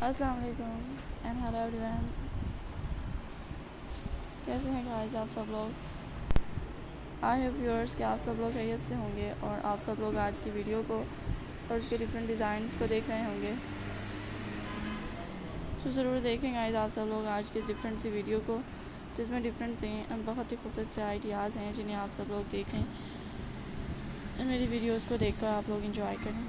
अस्सलाम वालेकुम and hello everyone. कैसे हैं गाइस आप सब लोग। आई होप व्यूअर्स कि आप सब लोग खैरियत से होंगे और आप सब लोग आज की वीडियो को और उसके डिफरेंट डिज़ाइंस को देख रहे होंगे। तो ज़रूर देखें गाइस आप सब लोग आज के डिफरेंट सी वीडियो को, जिसमें डिफरेंट एंड बहुत ही खूबसूरत से आइडियाज़ हैं जिन्हें आप सब लोग देखें। मेरी वीडियोज़ को देख कर आप लोग इंजॉय करें।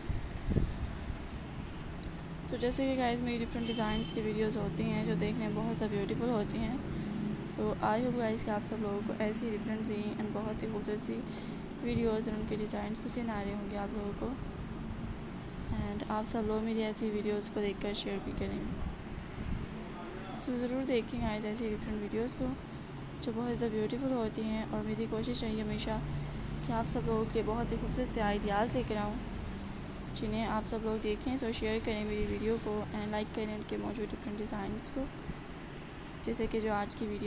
तो जैसे कि गाइस मेरी डिफरेंट डिज़ाइंस की वीडियोस होती हैं जो देखने में बहुत ज़्यादा ब्यूटीफुल होती हैं। सो आई होप गाइस कि आप सब लोगों को ऐसी डिफरेंट सी एंड बहुत ही खूबसूरत सी वीडियोस और उनके डिज़ाइंस पसंद आ रहे होंगे आप लोगों को। एंड आप सब लोग मेरी ऐसी वीडियोस को देखकर शेयर भी करेंगे। सो ज़रूर देखेंगे गाइस ऐसी डिफरेंट वीडियोज़ को जो बहुत ज़्यादा ब्यूटीफुल होती हैं। और मेरी कोशिश रही हमेशा कि आप सब लोगों के लिए बहुत ही खूबसूरत से आइडियाज़ लेकर आऊँ जिन्हें आप सब लोग देखें। सो शेयर करें मेरी वीडियो को एंड लाइक करें उनके मौजूद डिफरेंट डिज़ाइंस को, जैसे कि जो आज की वीडियो।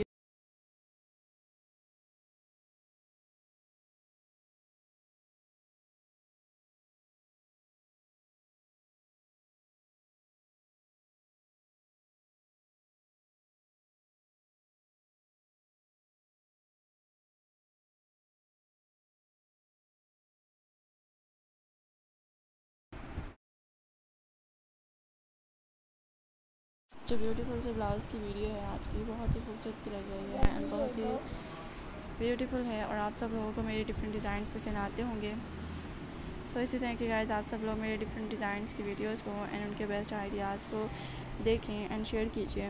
जो ब्यूटीफुल से ब्लाउज़ की वीडियो है आज की, बहुत ही खूबसूरत भी लग रही है एंड बहुत ही ब्यूटीफुल है। और आप सब लोगों को मेरे डिफरेंट डिज़ाइंस पसंद आते होंगे। सो इसी तरह के गाइस आप सब लोग मेरे डिफरेंट डिज़ाइंस की वीडियोस को एंड उनके बेस्ट आइडियाज़ को देखें एंड शेयर कीजिए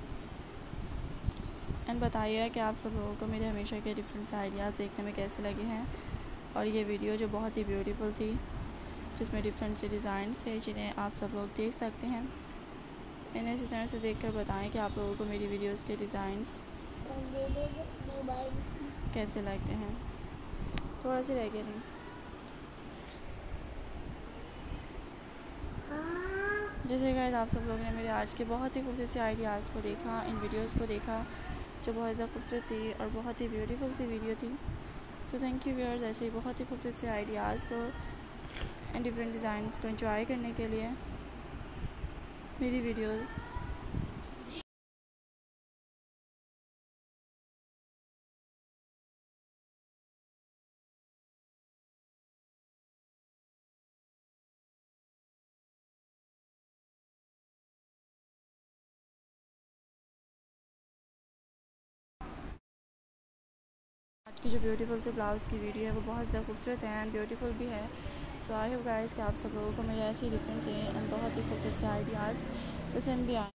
एंड बताइए कि आप सब लोगों को मेरे हमेशा के डिफरेंट से आइडियाज़ देखने में कैसे लगे हैं। और ये वीडियो जो बहुत ही ब्यूटीफुल थी, जिसमें डिफरेंट से डिज़ाइंस थे जिन्हें आप सब लोग देख सकते हैं। इन्हें इसी तरह से देखकर बताएं कि आप लोगों को मेरी वीडियोस के डिज़ाइंस कैसे लगते हैं। थोड़ा सी रह गया नहीं। जैसे गाइस आप सब लोगों ने मेरे आज के बहुत ही खूबसूरत से आइडियाज़ को देखा, इन वीडियोस को देखा जो बहुत ज़्यादा खूबसूरत थी और बहुत ही ब्यूटीफुल सी वीडियो थी। तो थैंक यू व्यूअर्स ऐसे ही बहुत ही खूबसूरत से आइडियाज़ को एंड डिफरेंट डिज़ाइंस को एंजॉय करने के लिए मेरी वीडियोस। आज की जो ब्यूटीफुल से ब्लाउज़ की वीडियो है वो बहुत ज़्यादा खूबसूरत है एंड ब्यूटीफुल भी है। सो आई होप गाइस कि आप सब लोगों को मेरे ऐसी डिफरेंट एंड बहुत ही खूबसूरत से आइडियाज़ पसंद भी आए।